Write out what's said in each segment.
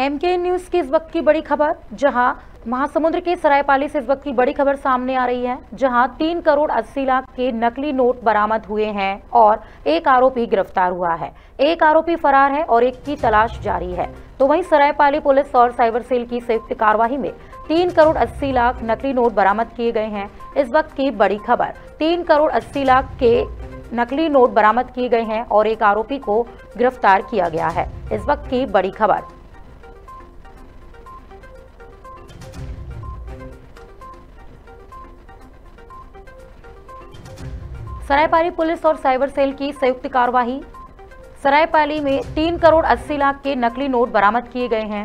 MK news की इस वक्त की बड़ी खबर, जहां महासमुंद के सरायपाली से इस वक्त की बड़ी खबर सामने आ रही है, जहां 3 करोड़ 80 लाख के नकली नोट बरामद हुए हैं और एक आरोपी गिरफ्तार हुआ है। एक आरोपी फरार है और एक की तलाश जारी है। तो वहीं सरायपाली पुलिस और साइबर सेल की संयुक्त कार्रवाई में 3 करोड़ 80 लाख नकली नोट बरामद किए गए हैं। इस वक्त की बड़ी खबर, 3 करोड़ 80 लाख के नकली नोट बरामद किए गए हैं और एक आरोपी को गिरफ्तार किया गया है। इस वक्त की बड़ी खबर। सरायपाली पुलिस और साइबर सेल की संयुक्त कार्रवाई। सरायपाली में 3 करोड़ 80 लाख के नकली नोट बरामद किए गए हैं।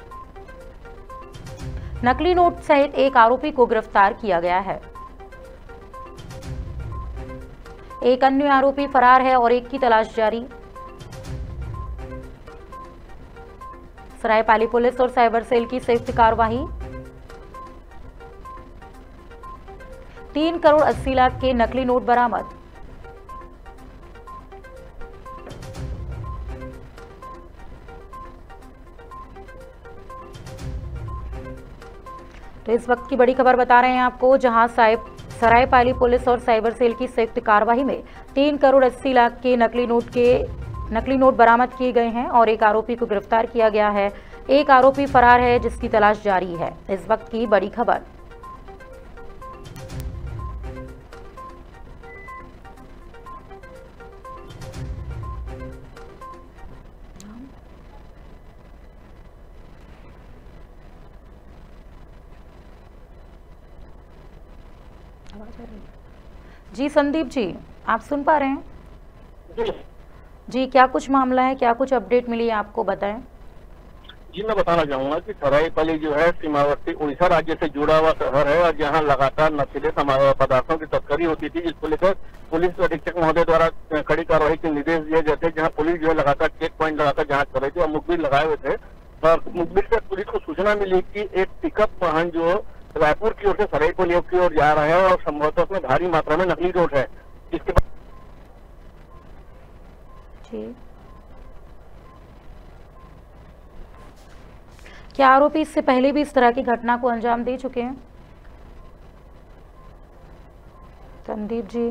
नकली नोट सहित एक आरोपी को गिरफ्तार किया गया है। एक अन्य आरोपी फरार है और एक की तलाश जारी। सरायपाली पुलिस और साइबर सेल की संयुक्त कार्रवाई। 3 करोड़ 80 लाख के नकली नोट बरामद। तो इस वक्त की बड़ी खबर बता रहे हैं आपको, जहां सरायपाली पुलिस और साइबर सेल की संयुक्त कार्रवाई में 3 करोड़ 80 लाख के नकली नोट बरामद किए गए हैं और एक आरोपी को गिरफ्तार किया गया है। एक आरोपी फरार है जिसकी तलाश जारी है। इस वक्त की बड़ी खबर। जी संदीप जी, आप सुन पा रहे हैं? जी, क्या कुछ मामला है, क्या कुछ अपडेट मिली है आपको, बताएं। जी, मैं बताना चाहूंगा कि सरायपाली जो है सीमावर्ती उड़ीसा राज्य से जुड़ा हुआ शहर है और जहां लगातार नशीले पदार्थों की तस्करी होती थी, जिसको लेकर पुलिस अधीक्षक महोदय द्वारा कड़ी कार्रवाई के निर्देश दिए गए थे, जहां पुलिस जो है लगातार चेक पॉइंट लगाकर जांच कर रही थी और मुखबिर लगाए हुए थे। और मुखबिर से पुलिस को सूचना मिली कि एक पिकअप वाहन जो रायपुर की ओर से सरायपाली की ओर जा रहा है और संभवतः उसमें भारी मात्रा में नकली नोट है। इसके बाद क्या आरोपी इससे पहले भी इस तरह की घटना को अंजाम दे चुके हैं? संदीप जी,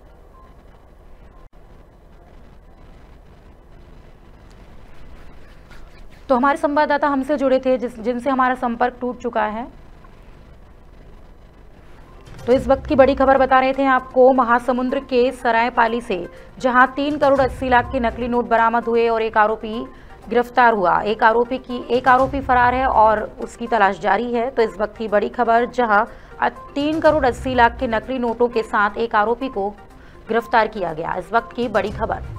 तो हमारे संवाददाता हमसे जुड़े थे जिनसे हमारा संपर्क टूट चुका है। तो इस वक्त की बड़ी खबर बता रहे थे आपको, महासमुंद के सरायपाली से, जहां 3 करोड़ 80 लाख के नकली नोट बरामद हुए और एक आरोपी गिरफ्तार हुआ। एक आरोपी फरार है और उसकी तलाश जारी है। तो इस वक्त की बड़ी खबर, जहां 3 करोड़ 80 लाख के नकली नोटों के साथ एक आरोपी को गिरफ्तार किया गया। इस वक्त की बड़ी खबर।